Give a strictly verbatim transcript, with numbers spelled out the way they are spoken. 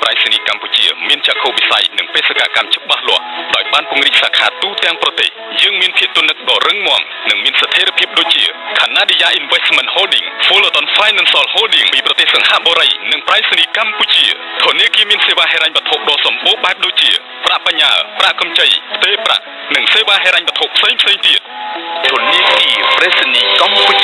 ប្រៃសណីយកម្ពុជាមានចក្ខុវិស័យនិងបេសកកម្មច្បាស់លាស់ដោយបានពង្រីកសាខាទូទាំងប្រទេសយើងមានភាពទំនើបដ៏រឹងមាំនិងមានស្ថិរភាពដូចជា Canada Investment Holding, Fullerton Financial Holding ពីប្រទេសសិង្ហបុរីនិងប្រៃសណីយកម្ពុជាធនាគារមានសេវាហិរញ្ញវត្ថុដ៏សម្បូរបែបដូចជាប្រាក់បញ្ញើប្រាក់កម្ចីផ្ទេរប្រាក់និងសេវាហិរញ្ញវត្ថុផ្សេងៗទៀតធនាគារប្រៃសណីយកម្ពុជា